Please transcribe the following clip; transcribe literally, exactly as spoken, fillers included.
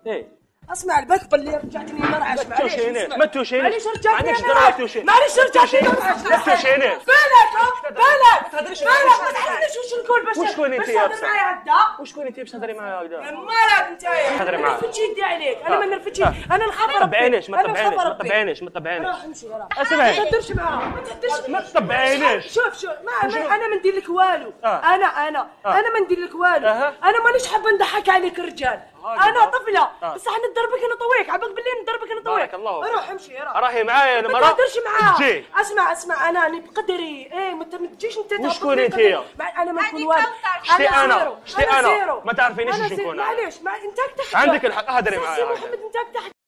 ايه اسمع البث اللي رجعتني مرعش. ما توشينيش ما توشينيش معليش رجعتني معليش دراهم توشي معليش رجعتني مرعش. ما توشينيش بالك بالك بالك ما تحلش وش نقول باش وشكون انت باش يا تهضر معايا هكذا. وشكون انت باش تهضري معايا هكذا؟ مالك انت تهضري معايا. ما نرفدش يدي عليك انا ما نرفدش انا نخبر ما تطبعينيش ما أنا تطبعينيش نخبر ما ربي. تطبعينيش ما تطبعينيش روح امشي روح اسمعي ما تهدرش معاه ما تهدرش ما تطبعينيش شوف شوف ما ما- انا ما ندير لك والو آه. انا انا انا ما ندير لك والو أها. انا مانيش حابه نضحك عليك الرجال هاي انا بابا. طفله آه. بصح نضربك نطويك عباك بالليل نضربك نطويك بارك الله فيك. روح امشي روح راهي معايا ما المرأة تهدرش معاه تجي اسمع اسمع انا راني بقدري ايه ما ت- ما تجيش انت تهبط وشكون لي انت بقدري. يا؟ مع- انا ما نكون هذه والو كوثر. شتي أنا. زيرو. شتي أنا. زيرو. ما تعرفينيش أنا وش زيرو. نكون أنا. معليش مع... انت تحت عندك الحق اهدري سي معايا محمد انت تحت